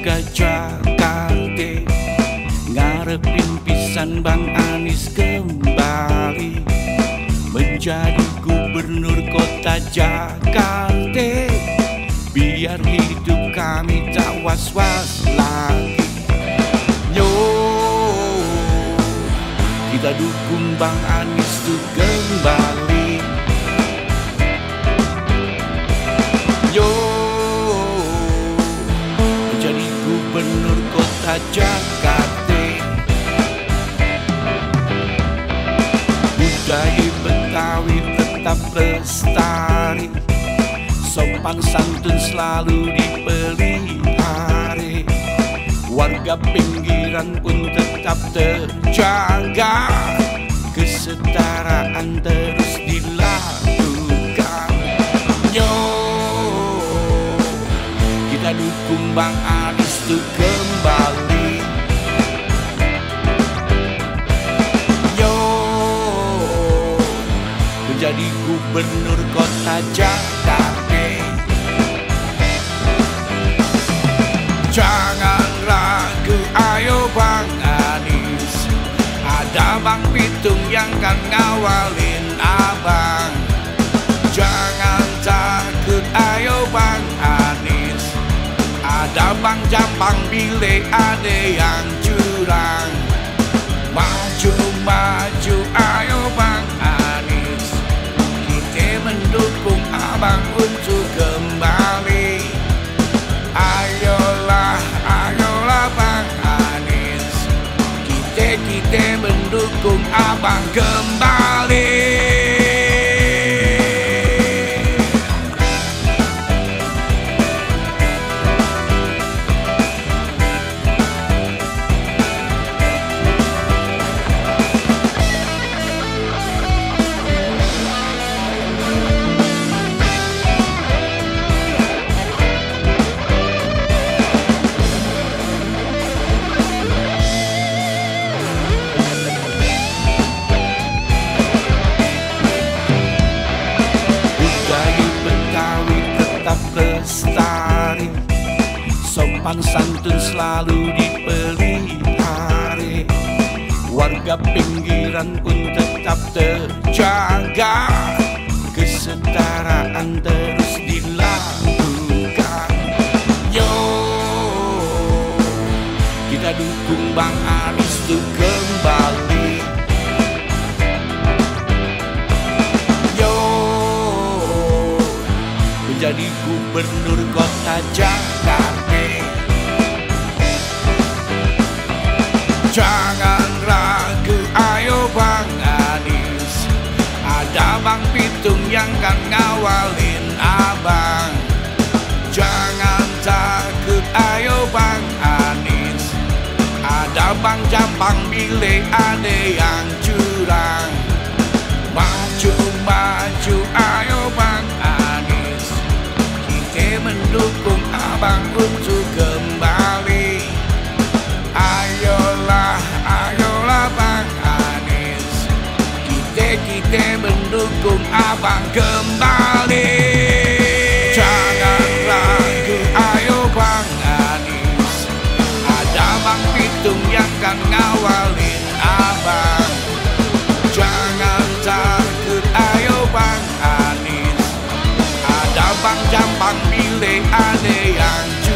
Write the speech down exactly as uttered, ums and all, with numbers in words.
warga Jakarta, ngarepin pisan Bang Anies kembali menjadi gubernur kota Jakarta. Biar hidup kami tak was-was lagi. Yo, kita dukung Bang Anies tuh kembali. Yo, menjadi gubernur kota Jakarta. Budaya Betawi tetap lestari, sopan santun selalu dipelihara, warga pinggiran pun tetap terjaga, kesetaraan terus dilakukan. Yo, kita dukung Bang Anies tuh kembali. Yo, menjadi gubernur kota Jakarta. Jangan ragu, ayo Bang Anies, ada Bang Pitung yang kan ngawalin abang. Jangan takut, ayo Bang Anies, ada Bang Jampang bila ada yang curang. Maju, maju, ayo Bang Anies, kita mendukung abang untuk kembali. Ayolah, ayolah Bang Anies, kita, kita mendukung abang kembali. Lestari, sopan santun selalu dipelihara, warga pinggiran pun tetap terjaga, kesetaraan terus dilakukan. Yo, kita dukung Bang Anies tuh kembali. Jadi gubernur kota Jakarta. Jangan ragu, ayo Bang Anies, ada Bang Pitung yang kan ngawalin abang. Jangan takut, ayo Bang Anies, ada Bang Jampang bila ada yang curang. Maju, maju, ayo Bang Anies, mendukung abang untuk kembali. Ayolah, ayolah Bang Anies, kita, kita mendukung abang kembali. Jangan ragu, ayo Bang Anies, ada Bang Pitung yang kan ngawalin abang. Jangan takut, ayo Bang Anies, ada Bang Jampang bila ada yang